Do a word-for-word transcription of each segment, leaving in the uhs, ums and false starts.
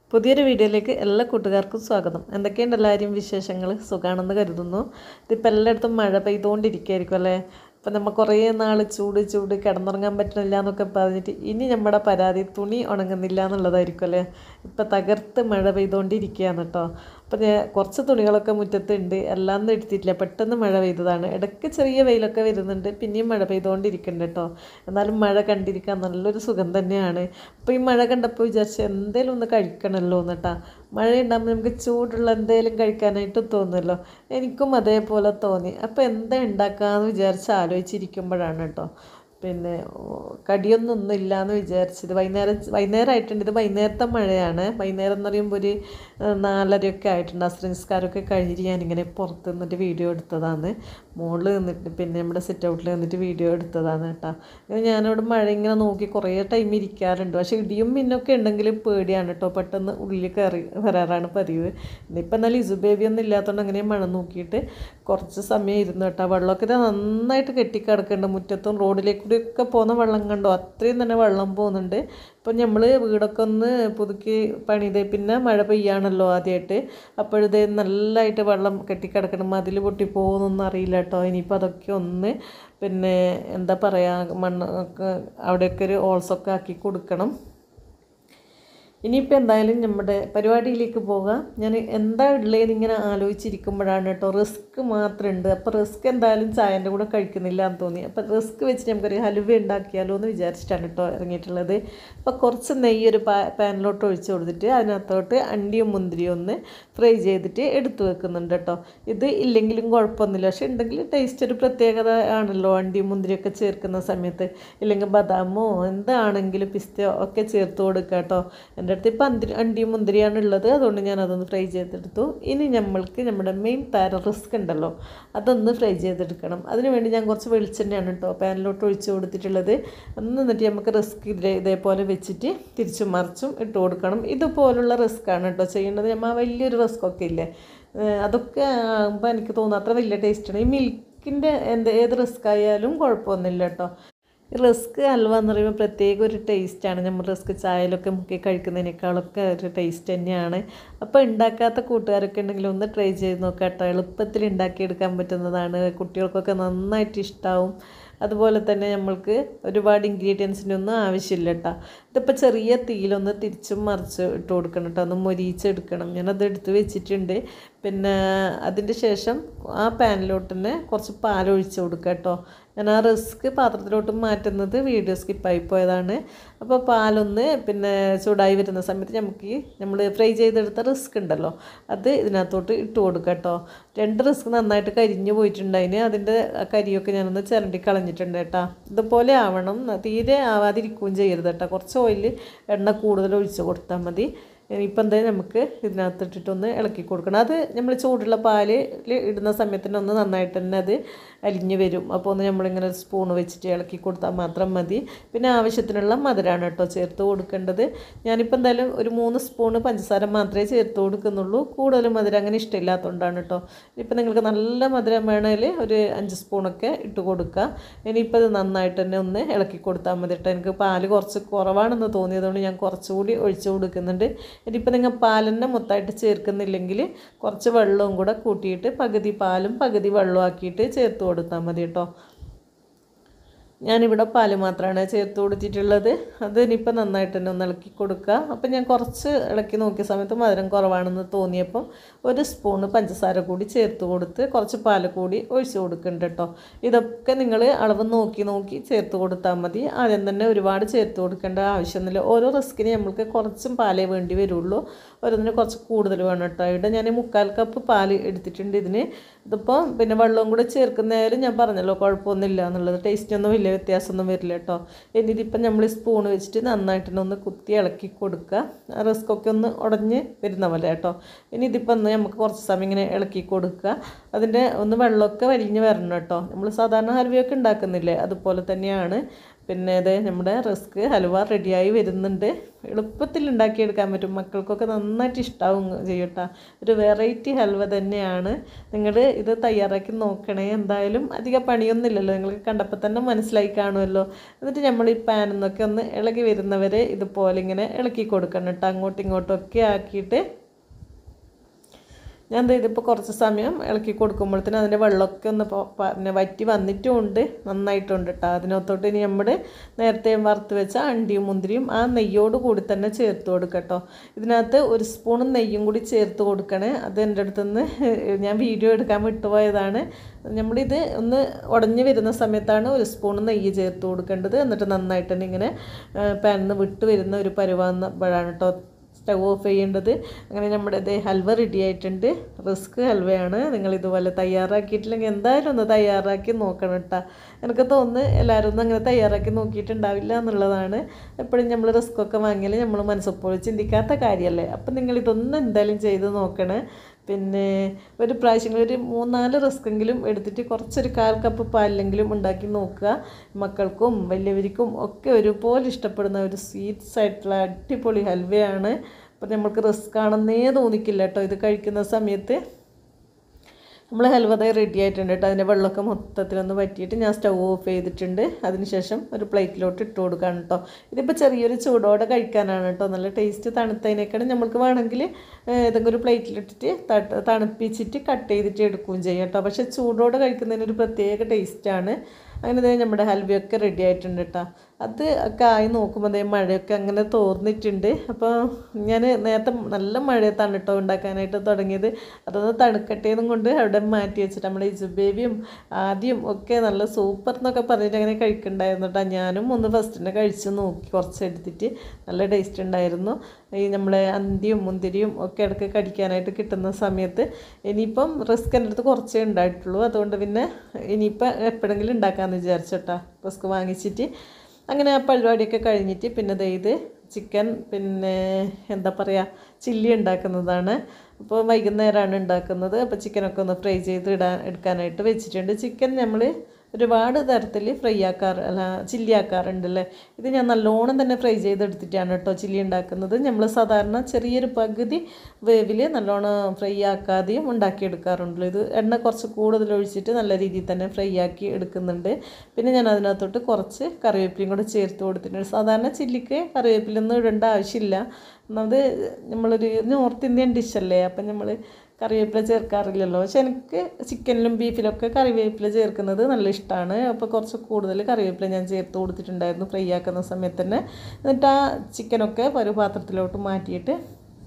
പുതിയൊരു വീഡിയോയിലേക്ക് എല്ലാ കൂട്ടുകാർക്കും സ്വാഗതം. എന്തൊക്കെയുണ്ട് എല്ലാവരും വിശേഷങ്ങൾ? സുഖാണെന്ന് കരുതുന്നു. ഇതിപ്പോൾ എല്ലായിടത്തും മഴ പെയ്തുകൊണ്ടിരിക്കുകയായിരിക്കും അല്ലേ? അപ്പം നമ്മൾ കുറേ നാൾ ചൂട് ചൂട് കിടന്നുറങ്ങാൻ പറ്റുന്നില്ല എന്നൊക്കെ പറഞ്ഞിട്ട് ഇനി നമ്മുടെ പരാതി തുണി ഉണങ്ങുന്നില്ല എന്നുള്ളതായിരിക്കും അല്ലേ? ഇപ്പം തകർത്ത് മഴ പെയ്തുകൊണ്ടിരിക്കുകയാണ് കേട്ടോ. അപ്പം ഞാൻ കുറച്ച് തുണികളൊക്കെ മുറ്റത്തുണ്ട്, എല്ലാം ഒന്നും എടുത്തിട്ടില്ല. പെട്ടെന്ന് മഴ പെയ്തതാണ്. ഇടയ്ക്ക് ചെറിയ വെയിലൊക്കെ വരുന്നുണ്ട്, പിന്നെയും മഴ പെയ്തുകൊണ്ടിരിക്കുന്നുണ്ട് കേട്ടോ. എന്നാലും മഴ കണ്ടിരിക്കാൻ നല്ലൊരു സുഖം തന്നെയാണ്. അപ്പോൾ ഈ മഴ കണ്ടപ്പോൾ വിചാരിച്ചു എന്തെങ്കിലും ഒന്ന് കഴിക്കണമല്ലോ എന്നിട്ടാ. മഴ ഉണ്ടാകുമ്പോൾ നമുക്ക് ചൂടുള്ള എന്തെങ്കിലും കഴിക്കാനായിട്ട് തോന്നുമല്ലോ. എനിക്കും അതേപോലെ തോന്നി. അപ്പോൾ എന്താ ഉണ്ടാക്കാമെന്ന് വിചാരിച്ച് ആലോചിച്ചിരിക്കുമ്പോഴാണ് കേട്ടോ പിന്നെ കടിയൊന്നും ഒന്നും ഇല്ലയെന്ന് വിചാരിച്ചത്. വൈകുന്നേരം വൈകുന്നേരമായിട്ടുണ്ട്. ഇത് വൈകുന്നേരത്തെ മഴയാണ്. വൈകുന്നേരം എന്ന് പറയുമ്പോൾ ഒരു നാലരയൊക്കെ ആയിട്ടുണ്ട്. അസ്രനിസ്കാരമൊക്കെ കഴിഞ്ഞിട്ട് ഞാനിങ്ങനെ പുറത്ത് നിന്നിട്ട് വീഡിയോ എടുത്തതാണ്. മുകളിൽ നിന്നിട്ട് പിന്നെ നമ്മുടെ സിറ്റ് ഔട്ടിൽ നിന്നിട്ട് വീഡിയോ എടുത്തതാണ് കേട്ടോ. ഇങ്ങനെ ഞാനവിടെ മഴ ഇങ്ങനെ നോക്കി കുറേ ടൈം ഇരിക്കാറുണ്ട്. പക്ഷേ ഇടിയും മിന്നൊക്കെ ഉണ്ടെങ്കിൽ പേടിയാണ് കേട്ടോ. പെട്ടെന്ന് ഉള്ളിൽ കയറി വരാറാണ് പതിവ്. ഇന്നിപ്പോൾ എന്നാലും ഇസു ബേബി ഒന്നും ഇല്ലാത്തതുകൊണ്ട് അങ്ങനെ മഴ നോക്കിയിട്ട് കുറച്ച് സമയം ഇരുന്നു കേട്ടോ. വെള്ളമൊക്കെ നന്നായിട്ട് കെട്ടിക്കിടക്കുന്നുണ്ട്. മുറ്റത്തും റോഡിലേക്ക് ഒക്കെ പോകുന്ന വെള്ളം കണ്ടോ, അത്രയും തന്നെ വെള്ളം പോകുന്നുണ്ട്. ഇപ്പം നമ്മൾ വീടൊക്കെ ഒന്ന് പുതുക്കി പണിതേ പിന്നെ മഴ പെയ്യാണല്ലോ ആദ്യമായിട്ട്. അപ്പോഴത് നല്ലതായിട്ട് വെള്ളം കെട്ടിക്കിടക്കണം. മതിൽ പൊട്ടിപ്പോകുന്നൊന്നും അറിയില്ല കേട്ടോ. ഇനിയിപ്പോൾ അതൊക്കെ ഒന്ന് പിന്നെ എന്താ പറയുക, മണ്ണ് ഒക്കെ അവിടെയൊക്കെ ഒരു ഓൾസൊക്കെ ആക്കി കൊടുക്കണം. ഇനിയിപ്പോൾ എന്തായാലും നമ്മുടെ പരിപാടിയിലേക്ക് പോകാം. ഞാൻ എന്താ ഉള്ളതെന്ന് ഇങ്ങനെ ആലോചിച്ചിരിക്കുമ്പോഴാണ് കേട്ടോ റിസ്ക് മാത്രമുണ്ട്. അപ്പോൾ റിസ്ക് എന്തായാലും ചായൻ്റെ കൂടെ കഴിക്കുന്നില്ല എന്ന് തോന്നി. അപ്പോൾ റിസ്ക് വെച്ചിട്ട് നമുക്കൊരു ഹലുവ ഉണ്ടാക്കിയാലോ എന്ന് വിചാരിച്ചിട്ടാണ് കേട്ടോ ഇറങ്ങിയിട്ടുള്ളത്. അപ്പോൾ കുറച്ച് നെയ്യ് ഒരു പാ പാനിലോട്ട് ഒഴിച്ച് കൊടുത്തിട്ട് അതിനകത്തോട്ട് അണ്ടിയും മുന്തിരിയും ഒന്ന് ഫ്രൈ ചെയ്തിട്ട് എടുത്ത് വെക്കുന്നുണ്ട് കേട്ടോ. ഇത് ഇല്ലെങ്കിലും കുഴപ്പമൊന്നുമില്ല, പക്ഷേ ഉണ്ടെങ്കിൽ ടേസ്റ്റ് ഒരു പ്രത്യേകത ആണല്ലോ അണ്ടിയും മുന്തിരിയൊക്കെ ചേർക്കുന്ന സമയത്ത്. ഇല്ലെങ്കിൽ ബദാമോ എന്താണെങ്കിലും പിസ്തയോ ഒക്കെ ചേർത്ത് കൊടുക്കുക കേട്ടോ. എൻ്റെ അടുത്ത് ഇപ്പം അന്തി അണ്ടിയും മുന്തിരിയാണ് ഉള്ളത്, അതുകൊണ്ട് ഞാൻ അതൊന്ന് ഫ്രൈ ചെയ്തെടുത്തു. ഇനി നമ്മൾക്ക് നമ്മുടെ മെയിൻ താരം റിസ്ക് ഉണ്ടല്ലോ, അതൊന്ന് ഫ്രൈ ചെയ്തെടുക്കണം. അതിന് വേണ്ടി ഞാൻ കുറച്ച് വെളിച്ചെണ്ണയാണ് കേട്ടോ പാനിലോട്ട് ഒഴിച്ച് കൊടുത്തിട്ടുള്ളത്. എന്നിട്ട് നമുക്ക് റിസ്ക് ഇതേ ഇതേപോലെ വെച്ചിട്ട് തിരിച്ചും മറിച്ചും ഇട്ട് കൊടുക്കണം. ഇതുപോലുള്ള റിസ്ക്കാണ് കേട്ടോ ചെയ്യേണ്ടത്. നമ്മൾ വലിയൊരു റിസ്ക്കൊക്കെ ഇല്ലേ, അതൊക്കെ ആകുമ്പോൾ എനിക്ക് തോന്നുന്നു അത്ര വലിയ ടേസ്റ്റാണ്. ഈ മിൽക്കിൻ്റെ എന്ത് ഏത് റിസ്ക് ആയാലും കുഴപ്പമൊന്നുമില്ല കേട്ടോ. റിസ്ക് ഹൽവ എന്ന് പറയുമ്പോൾ പ്രത്യേക ഒരു ടേസ്റ്റാണ്. നമ്മൾ റിസ്ക് ചായയിലൊക്കെ മുക്കി കഴിക്കുന്നതിനേക്കാളൊക്കെ ഒരു ടേസ്റ്റ് തന്നെയാണ്. അപ്പോൾ ഉണ്ടാക്കാത്ത കൂട്ടുകാരൊക്കെ ഉണ്ടെങ്കിൽ ഒന്ന് ട്രൈ ചെയ്ത് നോക്കാം കേട്ടോ. എളുപ്പത്തിൽ ഉണ്ടാക്കിയെടുക്കാൻ പറ്റുന്നതാണ്. കുട്ടികൾക്കൊക്കെ നന്നായിട്ട് ഇഷ്ടമാവും. അതുപോലെ തന്നെ നമ്മൾക്ക് ഒരുപാട് ഇൻഗ്രീഡിയൻസിൻ്റെ ഒന്നും ആവശ്യമില്ല കേട്ടോ. ഇതിപ്പോൾ ചെറിയ തീയിലൊന്ന് തിരിച്ചും മറിച്ച് ഇട്ട് കൊടുക്കണം കേട്ടോ, ഒന്ന് മൊരിച്ചെടുക്കണം. ഞാനത് എടുത്ത് വെച്ചിട്ടുണ്ട്. പിന്നെ അതിൻ്റെ ശേഷം ആ പാനിലോട്ട് തന്നെ കുറച്ച് പാലൊഴിച്ച് കൊടുക്കുക കേട്ടോ. ഞാൻ ആ റിസ്ക് പാത്രത്തിലോട്ട് മാറ്റുന്നത് വീഡിയോ സ്കിപ്പായി പോയതാണ്. അപ്പോൾ പാലൊന്ന് പിന്നെ ചൂടായി വരുന്ന സമയത്ത് നമുക്ക് നമ്മൾ ഫ്രൈ ചെയ്തെടുത്ത റിസ്ക് ഉണ്ടല്ലോ അത് ഇതിനകത്തോട്ട് ഇട്ട് കൊടുക്കുക കേട്ടോ. രണ്ട് റിസ്ക് നന്നായിട്ട് കരിഞ്ഞു പോയിട്ടുണ്ടായിന്. അതിൻ്റെ കരിയൊക്കെ ഞാനൊന്ന് ചിരണ്ടി കളഞ്ഞിട്ടുണ്ട് കേട്ടോ. ഇതുപോലെ ആവണം, തീരെ ആവാതിരിക്കുകയും ചെയ്യരുത് കേട്ടോ. കുറച്ച് ഓയിൽ എണ്ണ കൂടുതൽ ഒഴിച്ച് കൊടുത്താൽ മതി. ഇപ്പം എന്തായാലും നമുക്ക് ഇതിനകത്ത് ഇട്ടിട്ടൊന്ന് ഇളക്കി കൊടുക്കണം. അത് നമ്മൾ ചൂടുള്ള പാലിൽ ഇടുന്ന സമയത്തിന് ഒന്ന് നന്നായിട്ട് തന്നെ അത് അലിഞ്ഞ് വരും. അപ്പോൾ ഒന്ന് നമ്മളിങ്ങനെ ഒരു സ്പൂൺ വെച്ചിട്ട് ഇളക്കി കൊടുത്താൽ മാത്രം മതി. പിന്നെ ആവശ്യത്തിനുള്ള മധുരമാണ് കേട്ടോ ചേർത്ത് കൊടുക്കേണ്ടത്. ഞാനിപ്പോൾ എന്തായാലും ഒരു മൂന്ന് സ്പൂണ് പഞ്ചസാര മാത്രമേ ചേർത്ത് കൊടുക്കുന്നുള്ളൂ. കൂടുതൽ മധുരം അങ്ങനെ ഇഷ്ടമില്ലാത്തതുകൊണ്ടാണ് കേട്ടോ. ഇനിയിപ്പോൾ നിങ്ങൾക്ക് നല്ല മധുരം വേണമെങ്കിൽ ഒരു അഞ്ച് സ്പൂണൊക്കെ ഇട്ട് കൊടുക്കുക. ഇനിയിപ്പോൾ ഇത് നന്നായിട്ട് തന്നെ ഒന്ന് ഇളക്കി കൊടുത്താൽ മതി കേട്ടോ. എനിക്ക് പാല് കുറച്ച് കുറവാണെന്ന് തോന്നിയതുകൊണ്ട് ഞാൻ കുറച്ചുകൂടി ഒഴിച്ച് കൊടുക്കുന്നുണ്ട്. ഇനിയിപ്പോൾ നിങ്ങൾ പാലെന്നെ മൊത്തമായിട്ട് ചേർക്കുന്നില്ലെങ്കിൽ കുറച്ച് വെള്ളവും കൂടെ കൂട്ടിയിട്ട് പകുതി പാലും പകുതി വെള്ളവും ആക്കിയിട്ട് ചേർത്ത് കൊടുത്താൽ മതി കേട്ടോ. ഞാനിവിടെ പാല് മാത്രമാണ് ചേർത്ത് കൊടുത്തിട്ടുള്ളത്. അത് ഇനിയിപ്പോൾ നന്നായിട്ട് തന്നെ ഒന്ന് ഇളക്കി കൊടുക്കുക. അപ്പം ഞാൻ കുറച്ച് ഇളക്കി നോക്കിയ സമയത്ത് മധുരം കുറവാണെന്ന് തോന്നിയപ്പം ഒരു സ്പൂണ് പഞ്ചസാര കൂടി ചേർത്ത് കൊടുത്ത് കുറച്ച് പാൽ കൂടി ഒഴിച്ച് കൊടുക്കുന്നുണ്ട് കേട്ടോ. ഇതൊക്കെ നിങ്ങൾ അളവ് നോക്കി നോക്കി ചേർത്ത് കൊടുത്താൽ മതി. ആദ്യം തന്നെ ഒരുപാട് ചേർത്ത് കൊടുക്കേണ്ട ആവശ്യമൊന്നുമില്ല. ഓരോ റിസ്കിന് നമ്മൾക്ക് കുറച്ചും പാലേ വേണ്ടി വരുള്ളൂ, ഓരോന്നിന് കുറച്ച് കൂടുതൽ വേണം കേട്ടോ. ഇവിടെ ഞാൻ മുക്കാൽ കപ്പ് പാല് എടുത്തിട്ടുണ്ട് ഇതിന്. ഇതിപ്പോൾ പിന്നെ വെള്ളവും കൂടെ ചേർക്കുന്നതായാലും ഞാൻ പറഞ്ഞല്ലോ കുഴപ്പമൊന്നുമില്ല എന്നുള്ളത്. ടേസ്റ്റൊന്നും വലിയ വ്യത്യാസമൊന്നും വരില്ല കേട്ടോ. എന്നിട്ടിപ്പം നമ്മൾ സ്പൂൺ വെച്ചിട്ട് നന്നായിട്ട് ഒന്ന് കുത്തി ഇളക്കി കൊടുക്കുക. റിസ്കൊക്കെ ഒന്ന് ഉടഞ്ഞ് വരുന്ന പോലെ കേട്ടോ. ഇനി ഇതിപ്പോൾ ഒന്ന് നമുക്ക് കുറച്ച് സമയം ഇങ്ങനെ ഇളക്കി കൊടുക്കുക. അതിൻ്റെ ഒന്ന് വെള്ളമൊക്കെ വലിഞ്ഞ് വരണം കേട്ടോ. നമ്മൾ സാധാരണ ഹൽവയൊക്കെ ഉണ്ടാക്കുന്നില്ലേ അതുപോലെ തന്നെയാണ്. പിന്നെ ഇത് നമ്മുടെ റസ്ക് ഹലുവ റെഡിയായി വരുന്നുണ്ട്. എളുപ്പത്തിൽ ഉണ്ടാക്കിയെടുക്കാൻ പറ്റും, മക്കൾക്കൊക്കെ നന്നായിട്ട് ഇഷ്ടമാവും ചെയ്യട്ടാ. ഒരു വെറൈറ്റി ഹൽവ തന്നെയാണ്. നിങ്ങൾ ഇത് തയ്യാറാക്കി നോക്കണേ. എന്തായാലും അധികം പണിയൊന്നുമില്ലല്ലോ, നിങ്ങൾക്ക് കണ്ടപ്പോൾ തന്നെ മനസ്സിലായി കാണുമല്ലോ. എന്നിട്ട് നമ്മൾ ഈ പാനിൽ നിന്നൊക്കെ ഒന്ന് ഇളകി വരുന്നവരെ ഇതുപോലെ ഇങ്ങനെ ഇളക്കി കൊടുക്കണം കേട്ടോ, അങ്ങോട്ടും ഇങ്ങോട്ടും ഒക്കെ ആക്കിയിട്ട്. ഞാൻ ഇതിപ്പോൾ കുറച്ച് സമയം ഇളക്കി കൊടുക്കുമ്പോഴത്തേനും അതിൻ്റെ വെള്ളമൊക്കെ ഒന്ന് പിന്നെ വറ്റി വന്നിട്ടുമുണ്ട്, നന്നായിട്ടുണ്ട് കേട്ടോ. അതിനകത്തോട്ട് ഇനി നമ്മൾ നേരത്തെ വറുത്ത് വെച്ച അണ്ടിയും മുന്തിരിയും ആ നെയ്യോട് കൂടി തന്നെ ചേർത്ത് കൊടുക്കട്ടോ. ഇതിനകത്ത് ഒരു സ്പൂൺ നെയ്യും കൂടി ചേർത്ത് കൊടുക്കണേ. അത് എൻ്റെ അടുത്തുനിന്ന് ഞാൻ വീഡിയോ എടുക്കാൻ വിട്ടുപോയതാണ്. നമ്മളിത് ഒന്ന് ഉടഞ്ഞ് വരുന്ന സമയത്താണ് ഒരു സ്പൂൺ നെയ്യ് ചേർത്ത് കൊടുക്കേണ്ടത്. എന്നിട്ട് നന്നായിട്ട് തന്നെ ഇങ്ങനെ പാനിൽ നിന്ന് വിട്ട് വരുന്ന ഒരു പരുവാകുമ്പോഴാണ് കേട്ടോ സ്റ്റൗ ഓഫ് ചെയ്യേണ്ടത്. അങ്ങനെ നമ്മുടെ ഇത് ഹൽവ റെഡി ആയിട്ടുണ്ട്. റിസ്ക് ഹൽവയാണ്. നിങ്ങൾ ഇതുപോലെ തയ്യാറാക്കിയിട്ടില്ലെങ്കിൽ എന്തായാലും ഒന്ന് തയ്യാറാക്കി നോക്കണം കേട്ടോ. എനിക്ക് തോന്നുന്നു എല്ലാവരും ഒന്നും അങ്ങനെ തയ്യാറാക്കി നോക്കിയിട്ടുണ്ടാവില്ല എന്നുള്ളതാണ്. എപ്പോഴും നമ്മൾ റിസ്ക്കൊക്കെ വാങ്ങിയാൽ നമ്മൾ മനസ്സെപ്പോഴും ചിന്തിക്കാത്ത കാര്യമല്ലേ. അപ്പം നിങ്ങൾ ഇതൊന്നും എന്തായാലും ചെയ്ത് നോക്കണേ. പിന്നെ ഒരു പ്രാവശ്യം ഒരു മൂന്നാല് റിസ്ക്കെങ്കിലും എടുത്തിട്ട് കുറച്ചൊരു കാൽ കപ്പ് പാലിലെങ്കിലും ഉണ്ടാക്കി നോക്കുക. മക്കൾക്കും വലിയവർക്കും ഒക്കെ ഒരുപോലെ ഇഷ്ടപ്പെടുന്ന ഒരു സ്വീറ്റ്സ് ആയിട്ടുള്ള അടിപൊളി ഹൽവയാണ്. അപ്പോൾ നമ്മൾക്ക് റിസ്ക് ആണെന്നേ തോന്നിക്കില്ല കേട്ടോ ഇത് കഴിക്കുന്ന സമയത്ത്. നമ്മൾ ഹൽവ റെഡി ആയിട്ടുണ്ട് കേട്ടോ. അതിൻ്റെ വെള്ളമൊക്കെ മൊത്തത്തിലൊന്ന് വറ്റിയിട്ട് ഞാൻ സ്റ്റൗ ഓഫ് ചെയ്തിട്ടുണ്ട്. അതിനുശേഷം ഒരു പ്ലേറ്റിലോട്ട് ഇട്ട് കൊടുക്കുകയാണ് കേട്ടോ. ഇതിപ്പോൾ ചെറിയൊരു ചൂടോടെ കഴിക്കാനാണ് കേട്ടോ, നല്ല ടേസ്റ്റ്. തണുത്തതിനേക്കാളും നമ്മൾക്ക് വേണമെങ്കിൽ ഏതെങ്കിലും ഒരു പ്ലേറ്റിലിട്ടിട്ട് തട്ട് തണുപ്പിച്ചിട്ട് കട്ട് ചെയ്തിട്ട് എടുക്കുകയും ചെയ്യാം കേട്ടോ. പക്ഷേ ചൂടോടെ കഴിക്കുന്നതിനൊരു പ്രത്യേക ടേസ്റ്റാണ്. അങ്ങനെ തന്നെ നമ്മുടെ ഹൽവയൊക്കെ റെഡി ആയിട്ടുണ്ട് കേട്ടോ. അത് ഒക്കെ ആയി നോക്കുമ്പോൾ അതേ മഴയൊക്കെ അങ്ങനെ തോർന്നിട്ടുണ്ട്. അപ്പോൾ ഞാൻ നേരത്തെ നല്ല മഴയത്താണ് കേട്ടോ ഉണ്ടാക്കാനായിട്ട് തുടങ്ങിയത്. അതൊന്ന് തണുക്കട്ടേന്നും കൊണ്ട് അവിടെ മാറ്റി വെച്ചിട്ട് നമ്മുടെ ഇജു ബേബിയും ആദ്യം ഒക്കെ നല്ല സൂപ്പർ എന്നൊക്കെ പറഞ്ഞിട്ട് അങ്ങനെ കഴിക്കുന്നുണ്ടായിരുന്നു കേട്ടോ. ഞാനും ഒന്ന് ഫസ്റ്റിനെ കഴിച്ച് നോക്കി, കുറച്ച് എടുത്തിട്ട് നല്ല ടേസ്റ്റ് ഉണ്ടായിരുന്നു. ഈ നമ്മളെ അന്തിയും മുന്തിരിയും ഒക്കെ ഇടയ്ക്ക് കടിക്കാനായിട്ട് കിട്ടുന്ന സമയത്ത്. ഇനിയിപ്പം റിസ്ക് എൻ്റെ അടുത്ത് കുറച്ചേ ഉണ്ടായിട്ടുള്ളൂ, അതുകൊണ്ട് പിന്നെ ഇനിയിപ്പം എപ്പോഴെങ്കിലും ഉണ്ടാക്കാമെന്ന് വിചാരിച്ചോട്ടാ റിസ്ക് വാങ്ങിച്ചിട്ട്. അങ്ങനെ ആ പരിപാടിയൊക്കെ കഴിഞ്ഞിട്ട് പിന്നെ ഇത് ചിക്കൻ പിന്നെ എന്താ പറയുക ചില്ലി ഉണ്ടാക്കുന്നതാണ്. അപ്പോൾ വൈകുന്നേരമാണ് ഉണ്ടാക്കുന്നത്. അപ്പോൾ ചിക്കനൊക്കെ ഒന്ന് ഫ്രൈ ചെയ്ത് ഇടാൻ എടുക്കാനായിട്ട് വെച്ചിട്ടുണ്ട്. ചിക്കൻ നമ്മൾ ഒരുപാട് തരത്തിൽ ഫ്രൈ ആക്കാറ് അല്ല ചില്ലി ആക്കാറുണ്ടല്ലേ. ഇത് ഞാൻ നല്ലോണം തന്നെ ഫ്രൈ ചെയ്തെടുത്തിട്ടാണ് കേട്ടോ ചില്ലി ഉണ്ടാക്കുന്നത്. നമ്മൾ സാധാരണ ചെറിയൊരു പകുതി വേവിൽ നല്ലോണം ഫ്രൈ ആക്കാതെയും ഉണ്ടാക്കിയെടുക്കാറുണ്ടല്ലോ. ഇത് എണ്ണ കുറച്ച് കൂടുതൽ ഒഴിച്ചിട്ട് നല്ല രീതിയിൽ തന്നെ ഫ്രൈ ആക്കി എടുക്കുന്നുണ്ട്. പിന്നെ ഞാൻ അതിനകത്തോട്ട് കുറച്ച് കറിവേപ്പിലയും കൂടെ ചേർത്ത് കൊടുത്തിട്ടുണ്ട്. സാധാരണ ചില്ലിക്ക് കറിവേപ്പിലൊന്നും ഇടേണ്ട ആവശ്യമില്ല. ഒന്നാമത് നമ്മളൊരു നോർത്ത് ഇന്ത്യൻ ഡിഷല്ലേ, അപ്പം നമ്മൾ കറിവേപ്പില ചേർക്കാറില്ലല്ലോ. പക്ഷെ എനിക്ക് ചിക്കനിലും ബീഫിലൊക്കെ കറിവേപ്പില ചേർക്കുന്നത് നല്ല ഇഷ്ടമാണ്. അപ്പോൾ കുറച്ച് കൂടുതൽ കറിവേപ്പില ഞാൻ ചേർത്ത് കൊടുത്തിട്ടുണ്ടായിരുന്നു ഫ്രൈ ആക്കുന്ന സമയത്ത് തന്നെ. എന്നിട്ട് ആ ചിക്കനൊക്കെ ഒരു പാത്രത്തിലോട്ട് മാറ്റിയിട്ട്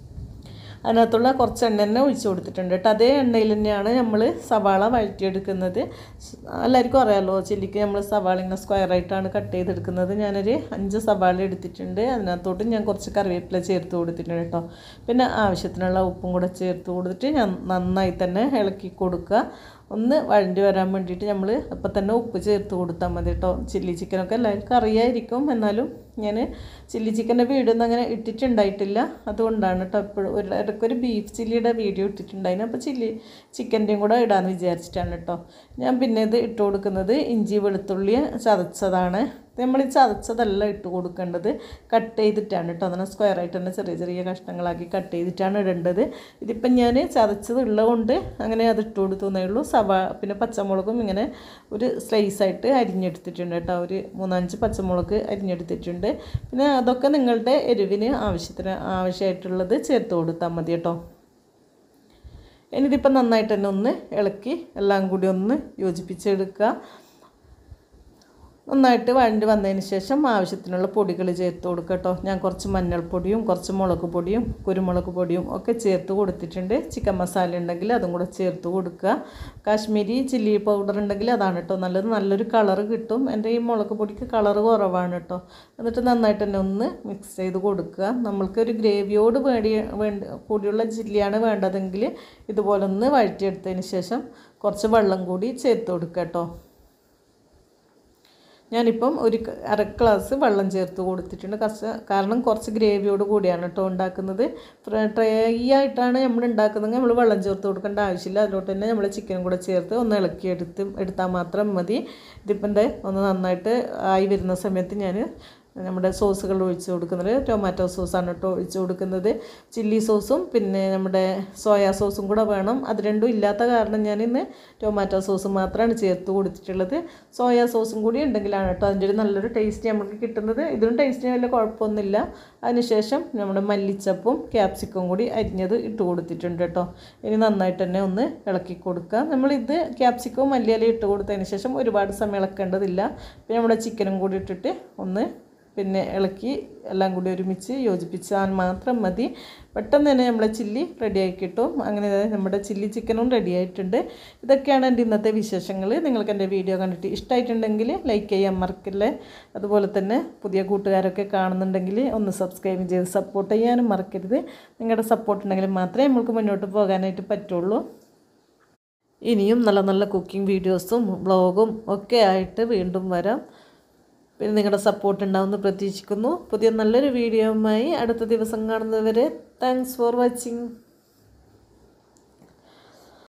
അതിനകത്തുള്ള കുറച്ച് എണ്ണ തന്നെ ഒഴിച്ച് കൊടുത്തിട്ടുണ്ട് കേട്ടോ. അതേ എണ്ണയിൽ തന്നെയാണ് നമ്മൾ സവാള വഴറ്റിയെടുക്കുന്നത്. എല്ലാവർക്കും അറിയാമല്ലോ ചില്ലിക്ക് നമ്മൾ സവാള ഇങ്ങനെ സ്ക്വയറായിട്ടാണ് കട്ട് ചെയ്തെടുക്കുന്നത്. ഞാനൊരു അഞ്ച് സവാള എടുത്തിട്ടുണ്ട്. അതിനകത്തോട്ട് ഞാൻ കുറച്ച് കറിവേപ്പില ചേർത്ത് കൊടുത്തിട്ടുണ്ട് കേട്ടോ. പിന്നെ ആവശ്യത്തിനുള്ള ഉപ്പും കൂടെ ചേർത്ത് കൊടുത്തിട്ട് ഞാൻ നന്നായി തന്നെ ഇളക്കി കൊടുക്കുക. ഒന്ന് വഴണ്ടി വരാൻ വേണ്ടിയിട്ട് നമ്മൾ അപ്പം തന്നെ ഉപ്പ് ചേർത്ത് കൊടുത്താൽ മതി കേട്ടോ. ചില്ലി ചിക്കനൊക്കെ എല്ലാവർക്കും അറിയായിരിക്കും, എന്നാലും ഞാൻ ചില്ലി ചിക്കൻ്റെ വീഡിയോ ഒന്നും അങ്ങനെ ഇട്ടിട്ടുണ്ടായിട്ടില്ല. അതുകൊണ്ടാണ് കേട്ടോ എപ്പോഴും ഒരു ഇടയ്ക്കൊരു ബീഫ് ചില്ലിയുടെ വീഡിയോ ഇട്ടിട്ടുണ്ടായിരുന്നു. അപ്പോൾ ചില്ലി ചിക്കൻ്റെയും കൂടെ ഇടാമെന്ന് വിചാരിച്ചിട്ടാണ് കേട്ടോ. ഞാൻ പിന്നെ ഇത് ഇട്ട് കൊടുക്കുന്നത് ഇഞ്ചി വെളുത്തുള്ളി ചതച്ചതാണ്. നമ്മൾ ഈ ചതച്ചതല്ല ഇട്ട് കൊടുക്കേണ്ടത്, കട്ട് ചെയ്തിട്ടാണ് കേട്ടോ. അങ്ങനെ സ്ക്വയറായിട്ട് തന്നെ ചെറിയ ചെറിയ കഷ്ണങ്ങളാക്കി കട്ട് ചെയ്തിട്ടാണ് ഇടേണ്ടത്. ഇതിപ്പം ഞാൻ ചതച്ചത് ഉള്ളതുകൊണ്ട് അങ്ങനെ അത് ഇട്ട് കൊടുത്തേ ഉള്ളൂ. സവാ പിന്നെ പച്ചമുളകും ഇങ്ങനെ ഒരു സ്ലൈസായിട്ട് അരിഞ്ഞെടുത്തിട്ടുണ്ട് കേട്ടോ. ഒരു മൂന്നഞ്ച് പച്ചമുളക് അരിഞ്ഞെടുത്തിട്ടുണ്ട്. പിന്നെ അതൊക്കെ നിങ്ങളുടെ എരിവിന് ആവശ്യത്തിന് ആവശ്യമായിട്ടുള്ളത് ചേർത്ത് കൊടുത്താൽ മതി കേട്ടോ. ഇനിയിതിപ്പം നന്നായിട്ട് തന്നെ ഒന്ന് ഇളക്കി എല്ലാം കൂടി ഒന്ന് യോജിപ്പിച്ചെടുക്കുക. നന്നായിട്ട് വഴണ്ടി വന്നതിന് ശേഷം ആവശ്യത്തിനുള്ള പൊടികൾ ചേർത്ത് കൊടുക്കുക കേട്ടോ. ഞാൻ കുറച്ച് മഞ്ഞൾപ്പൊടിയും കുറച്ച് മുളക് പൊടിയും കുരുമുളക് പൊടിയും ഒക്കെ ചേർത്ത് കൊടുത്തിട്ടുണ്ട്. ചിക്കൻ മസാല ഉണ്ടെങ്കിൽ അതും കൂടെ ചേർത്ത് കൊടുക്കുക. കാശ്മീരി ചില്ലി പൗഡർ ഉണ്ടെങ്കിൽ അതാണ് കേട്ടോ നല്ലത്, നല്ലൊരു കളറ് കിട്ടും. എൻ്റെ ഈ മുളക് പൊടിക്ക് കളറ് കുറവാണ് കേട്ടോ. എന്നിട്ട് നന്നായിട്ട് തന്നെ ഒന്ന് മിക്സ് ചെയ്ത് കൊടുക്കുക. നമ്മൾക്കൊരു ഗ്രേവിയോട് വേണ്ടി വേണ്ട കൂടിയുള്ള ചില്ലിയാണ് വേണ്ടതെങ്കിൽ ഇതുപോലെ ഒന്ന് വഴറ്റിയെടുത്തതിന് ശേഷം കുറച്ച് വെള്ളം കൂടി ചേർത്ത് കൊടുക്കുക കേട്ടോ. ഞാനിപ്പം ഒരു അര ഗ്ലാസ് വെള്ളം ചേർത്ത് കൊടുത്തിട്ടുണ്ട്. കുറച്ച് കാരണം കുറച്ച് ഗ്രേവിയോട് കൂടിയാണ് കേട്ടോ ഉണ്ടാക്കുന്നത്. ഡ്രൈ ആയിട്ടാണ് നമ്മൾ ഉണ്ടാക്കുന്നതെങ്കിൽ നമ്മൾ വെള്ളം ചേർത്ത് കൊടുക്കേണ്ട ആവശ്യമില്ല. അതിലോട്ട് തന്നെ നമ്മൾ ചിക്കനും കൂടെ ചേർത്ത് ഒന്ന് ഇളക്കി എടുത്ത് എടുത്താൽ മാത്രം മതി. ഇതിപ്പം എന്താ ഒന്ന് നന്നായിട്ട് ആയി വരുന്ന സമയത്ത് ഞാൻ നമ്മുടെ സോസുകൾ ഒഴിച്ച് കൊടുക്കുന്നത് ടൊമാറ്റോ സോസാണ് കേട്ടോ ഒഴിച്ച് കൊടുക്കുന്നത്. ചില്ലി സോസും പിന്നെ നമ്മുടെ സോയാ സോസും കൂടെ വേണം. അത് രണ്ടും ഇല്ലാത്ത കാരണം ഞാനിന്ന് ടൊമാറ്റോ സോസ് മാത്രമാണ് ചേർത്ത് കൊടുത്തിട്ടുള്ളത്. സോയാ സോസും കൂടി ഉണ്ടെങ്കിലാണ് കേട്ടോ അതിൻ്റെ ഒരു നല്ലൊരു ടേസ്റ്റ് നമുക്ക് കിട്ടുന്നത്. ഇതിനും ടേസ്റ്റിന് വലിയ കുഴപ്പമൊന്നുമില്ല. അതിനുശേഷം നമ്മുടെ മല്ലിച്ചപ്പും ക്യാപ്സിക്കും കൂടി അരിഞ്ഞത് ഇട്ട് കൊടുത്തിട്ടുണ്ട് കേട്ടോ. ഇനി നന്നായിട്ട് തന്നെ ഒന്ന് ഇളക്കി കൊടുക്കുക. നമ്മളിത് ക്യാപ്സിക്കവും മല്ലിയിലയും ഇട്ട് കൊടുത്തതിന് ശേഷം ഒരുപാട് സമയം ഇളക്കേണ്ടതില്ല. പിന്നെ നമ്മുടെ ചിക്കനും കൂടി ഇട്ടിട്ട് ഒന്ന് പിന്നെ ഇളക്കി എല്ലാം കൂടി ഒരുമിച്ച് യോജിപ്പിച്ചാൽ മാത്രം മതി. പെട്ടെന്ന് തന്നെ നമ്മളെ ചില്ലി റെഡിയായി കിട്ടും. അങ്ങനെ നമ്മുടെ ചില്ലി ചിക്കനും റെഡി ആയിട്ടുണ്ട്. ഇതൊക്കെയാണ് എൻ്റെ ഇന്നത്തെ വിശേഷങ്ങൾ. നിങ്ങൾക്ക് എൻ്റെ വീഡിയോ കണ്ടിട്ട് ഇഷ്ടമായിട്ടുണ്ടെങ്കിൽ ലൈക്ക് ചെയ്യാൻ മറക്കില്ലേ. അതുപോലെ തന്നെ പുതിയ കൂട്ടുകാരൊക്കെ കാണുന്നുണ്ടെങ്കിൽ ഒന്ന് സബ്സ്ക്രൈബ് ചെയ്ത് സപ്പോർട്ട് ചെയ്യാനും മറക്കരുത്. നിങ്ങളുടെ സപ്പോർട്ട് ഉണ്ടെങ്കിൽ മാത്രമേ നമുക്ക് മുന്നോട്ട് പോകാനായിട്ട് പറ്റുള്ളൂ. ഇനിയും നല്ല നല്ല കുക്കിംഗ് വീഡിയോസും വ്ളോഗും ഒക്കെ ആയിട്ട് വീണ്ടും വരാം. പിന്നെ നിങ്ങളുടെ സപ്പോർട്ട് ഉണ്ടാവുമെന്ന് പ്രതീക്ഷിക്കുന്നു. പുതിയ നല്ലൊരു വീഡിയോയുമായി അടുത്ത ദിവസം കാണുന്നതുവരെ താങ്ക്സ് ഫോർ വാച്ചിങ്.